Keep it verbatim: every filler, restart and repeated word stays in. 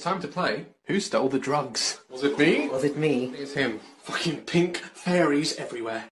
time to play. Who stole the drugs? Was it me? Was it me? It's him. Fucking pink fairies everywhere.